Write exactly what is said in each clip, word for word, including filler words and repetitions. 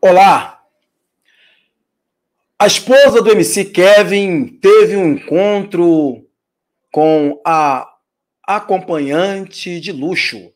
Olá! A esposa do M C Kevin teve um encontro com a acompanhante de luxo.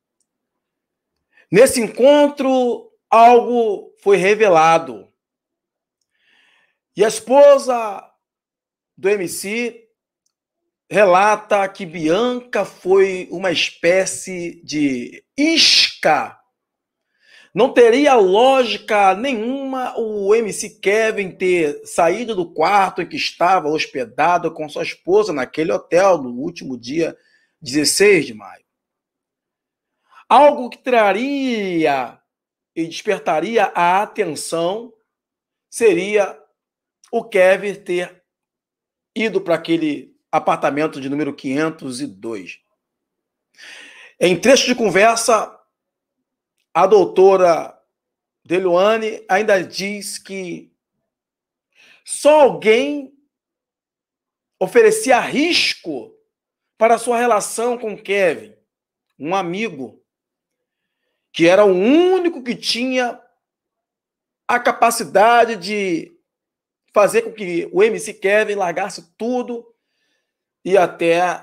Nesse encontro, algo foi revelado. E a esposa do M C relata que Bianca foi uma espécie de isca. Não teria lógica nenhuma o M C Kevin ter saído do quarto em que estava hospedado com sua esposa naquele hotel no último dia dezesseis de maio. Algo que traria e despertaria a atenção seria o Kevin ter ido para aquele apartamento de número quinhentos e dois. Em trecho de conversa, a doutora Deluane ainda diz que só alguém oferecia risco para a sua relação com Kevin, um amigo, que era o único que tinha a capacidade de fazer com que o M C Kevin largasse tudo e até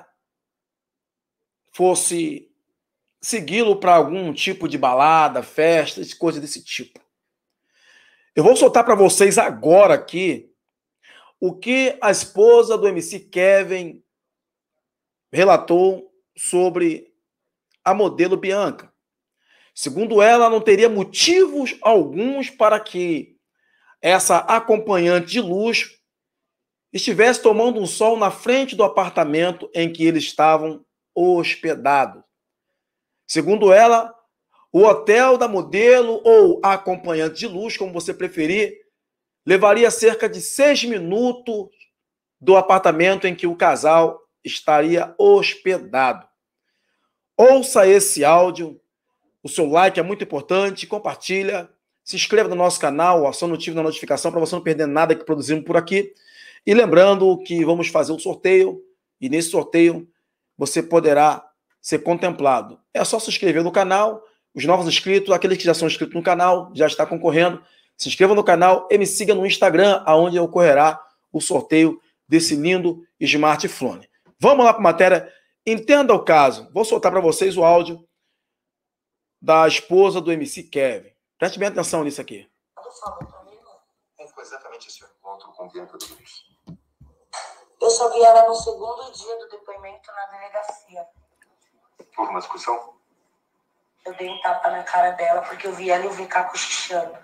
fosse segui-lo para algum tipo de balada, festas, coisas desse tipo. Eu vou soltar para vocês agora aqui o que a esposa do M C Kevin relatou sobre a modelo Bianca. Segundo ela, não teria motivos alguns para que essa acompanhante de luxo estivesse tomando um sol na frente do apartamento em que eles estavam hospedados. Segundo ela, o hotel da modelo ou acompanhante de luxo, como você preferir, levaria cerca de seis minutos do apartamento em que o casal estaria hospedado. Ouça esse áudio, o seu like é muito importante, compartilha, se inscreva no nosso canal, acione o sino da notificação para você não perder nada que produzimos por aqui. E lembrando que vamos fazer um sorteio, e nesse sorteio você poderá ser contemplado. É só se inscrever no canal, os novos inscritos, aqueles que já são inscritos no canal, já está concorrendo. Se inscreva no canal e me siga no Instagram, onde ocorrerá o sorteio desse lindo smartphone. Vamos lá para a matéria. Entenda o caso. Vou soltar para vocês o áudio da esposa do M C Kevin. Preste bem atenção nisso aqui. Como foi exatamente esse encontro com Bianca do Luxo? Eu só vi ela no segundo dia do depoimento na delegacia. Houve uma discussão? Eu dei um tapa na cara dela porque eu vi ela e eu vi cá cochichando.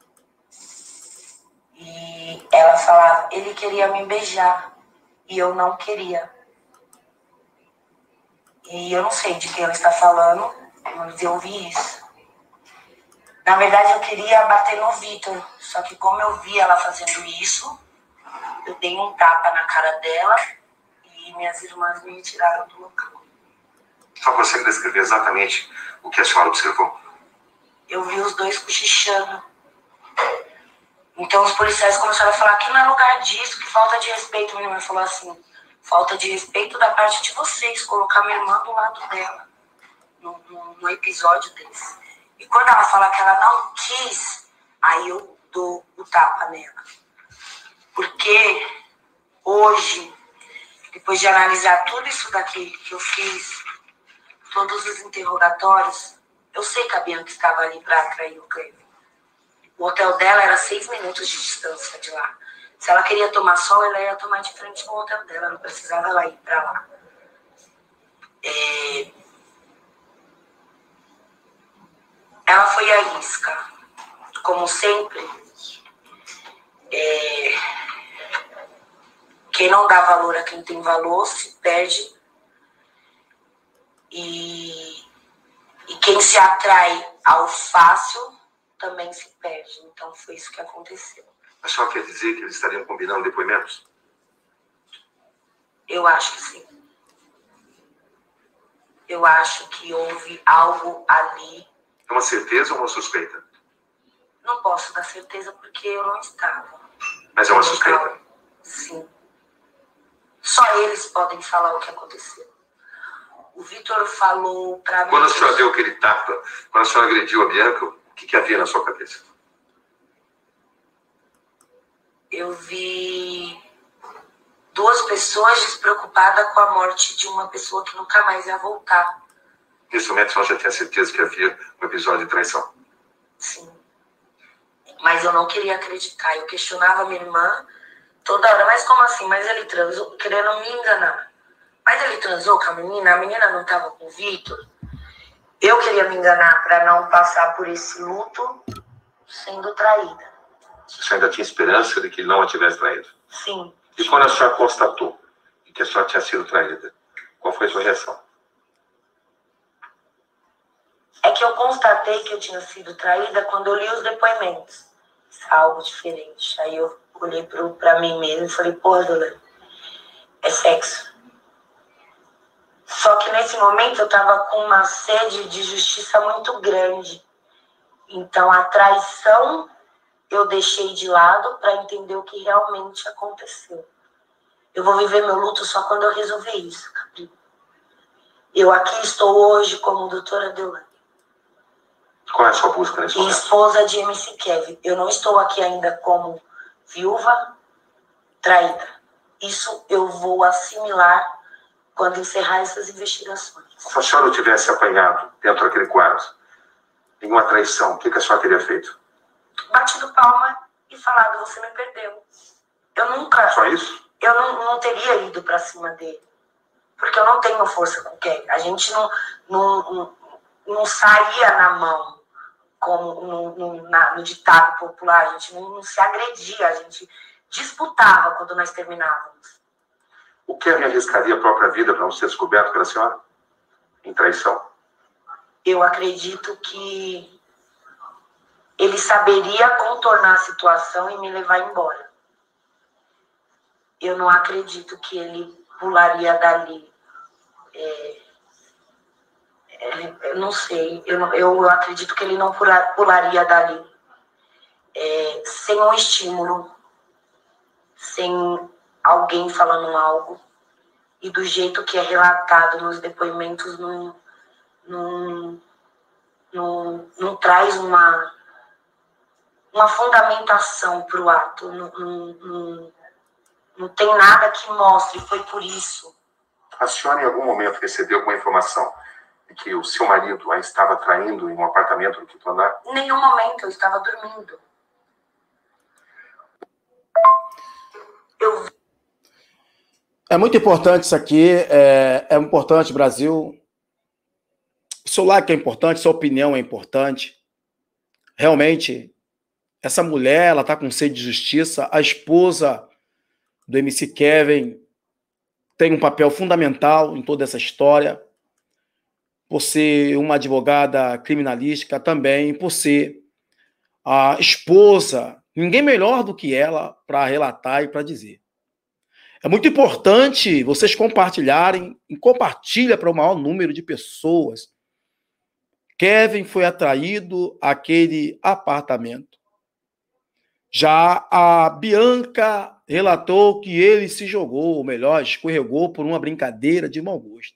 E ela falava, ele queria me beijar e eu não queria. E eu não sei de quem ela está falando, mas eu ouvi isso. Na verdade, eu queria bater no Vitor, só que como eu vi ela fazendo isso, eu dei um tapa na cara dela e minhas irmãs me tiraram do local. Só consegue descrever exatamente o que a senhora observou? Eu vi os dois cochichando. Então os policiais começaram a falar que não é lugar disso, que falta de respeito. Minha irmã falou assim, falta de respeito da parte de vocês, colocar minha irmã do lado dela, num, num, num episódio desse. E quando ela fala que ela não quis, aí eu dou o tapa nela. Porque hoje, depois de analisar tudo isso daqui que eu fiz, todos os interrogatórios, eu sei que a Bianca estava ali para atrair o Kevin. O hotel dela era seis minutos de distância de lá. Se ela queria tomar sol, ela ia tomar de frente com o hotel dela, não precisava ela ir para lá. É... Ela foi à isca. Como sempre, é... quem não dá valor a quem tem valor se perde. E, e quem se atrai ao fácil também se perde. Então foi isso que aconteceu. A senhora quer dizer que eles estariam combinando depoimentos? Eu acho que sim. Eu acho que houve algo ali. É uma certeza ou uma suspeita? Não posso dar certeza porque eu não estava. Mas é uma suspeita? Sim. Só eles podem falar o que aconteceu. O Vitor falou para mim... Quando a senhora deu aquele tapa, quando a senhora agrediu a Bianca, o que, que havia na sua cabeça? eu vi duas pessoas despreocupadas com a morte de uma pessoa que nunca mais ia voltar. Nesse momento, você já tinha certeza que havia um episódio de traição? Sim. Mas eu não queria acreditar. Eu questionava minha irmã toda hora. Mas como assim? Mas ele transou, querendo me enganar. Mas ele transou com a menina? A menina não estava com o Vitor? Eu queria me enganar para não passar por esse luto sendo traída. Você ainda tinha esperança de que ele não a tivesse traído? Sim. E quando a senhora constatou que a senhora tinha sido traída, qual foi a sua reação? É que eu constatei que eu tinha sido traída quando eu li os depoimentos. Algo diferente. Aí eu olhei pro, pra mim mesma e falei, pô, Dona, é sexo. Só que nesse momento eu tava com uma sede de justiça muito grande. Então a traição eu deixei de lado para entender o que realmente aconteceu. Eu vou viver meu luto só quando eu resolver isso, Capri. Eu aqui estou hoje como doutora Deolane. Qual é a sua busca nesse momento? Esposa de M C Kevin. Eu não estou aqui ainda como viúva traída. Isso eu vou assimilar quando encerrar essas investigações. Se a senhora tivesse apanhado dentro daquele quarto em uma traição, o que, que a senhora teria feito? Batido palma e falado, você me perdeu. Eu nunca... Só isso? Eu não, não teria ido pra cima dele. Porque eu não tenho força com quem. A gente não, não, não, não saía na mão, como no, no, na, no ditado popular. A gente não, não se agredia, a gente disputava quando nós terminávamos. O que me arriscaria a própria vida para não ser descoberto pela senhora? Em traição? Eu acredito que ele saberia contornar a situação e me levar embora. Eu não acredito que ele pularia dali. É, é, eu não sei. Eu, não, eu acredito que ele não pular, pularia dali. É, sem um estímulo. Sem alguém falando algo. E do jeito que é relatado nos depoimentos, não, não, não, não traz uma, uma fundamentação para o ato. Não, não, não, não tem nada que mostre, foi por isso. A senhora em algum momento recebeu alguma informação de que o seu marido a estava traindo em um apartamento no quinto andar? Em nenhum momento, eu estava dormindo. Eu... É muito importante isso aqui, é, é importante, Brasil. O seu like é importante, sua opinião é importante. Realmente, essa mulher, ela está com sede de justiça. A esposa do M C Kevin tem um papel fundamental em toda essa história, por ser uma advogada criminalística também, por ser a esposa, ninguém melhor do que ela para relatar e para dizer. É muito importante vocês compartilharem e compartilha para o maior número de pessoas. Kevin foi atraído àquele apartamento. Já a Bianca relatou que ele se jogou, ou melhor, escorregou por uma brincadeira de mau gosto.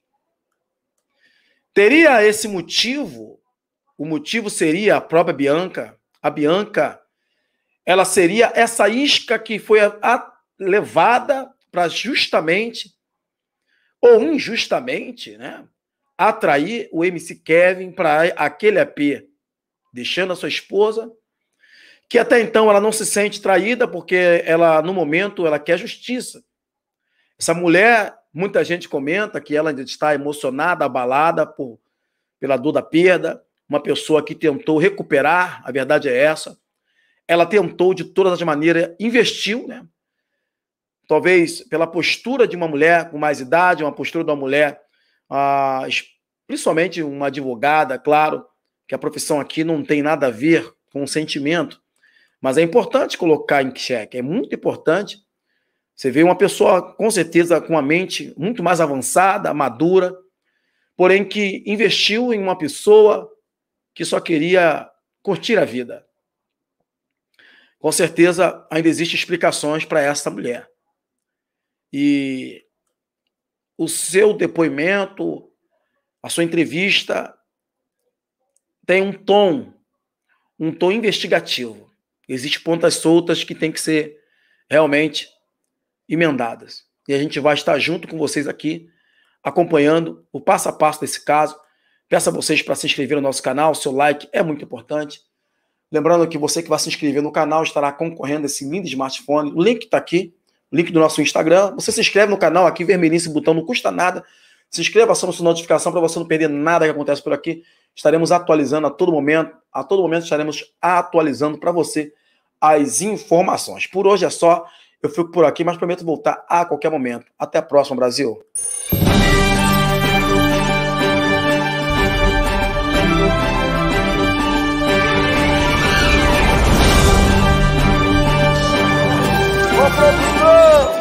Teria esse motivo? O motivo seria a própria Bianca. A Bianca, ela seria essa isca que foi a, a, levada para justamente, ou injustamente, né, atrair o M C Kevin para aquele A P, deixando a sua esposa, que até então ela não se sente traída, porque ela, no momento, ela quer justiça. Essa mulher, muita gente comenta que ela ainda está emocionada, abalada por, pela dor da perda, uma pessoa que tentou recuperar, a verdade é essa. Ela tentou, de todas as maneiras, investiu, né? Talvez pela postura de uma mulher com mais idade, uma postura de uma mulher, ah, principalmente uma advogada, claro, que a profissão aqui não tem nada a ver com o sentimento, mas é importante colocar em xeque, é muito importante. Você vê uma pessoa, com certeza, com uma mente muito mais avançada, madura, porém que investiu em uma pessoa que só queria curtir a vida. Com certeza, ainda existem explicações para essa mulher. E o seu depoimento, a sua entrevista, tem um tom, um tom investigativo. Existem pontas soltas que têm que ser realmente emendadas. E a gente vai estar junto com vocês aqui, acompanhando o passo a passo desse caso. Peço a vocês para se inscrever no nosso canal, seu like é muito importante. Lembrando que você que vai se inscrever no canal estará concorrendo a esse lindo smartphone. O link está aqui, o link do nosso Instagram. Você se inscreve no canal aqui, vermelhinho, esse botão não custa nada. Se inscreva, acione a sua notificação para você não perder nada que acontece por aqui. Estaremos atualizando a todo momento, a todo momento estaremos atualizando para você as informações. Por hoje é só, eu fico por aqui, mas prometo voltar a qualquer momento. Até a próxima, Brasil! Ô, produtor!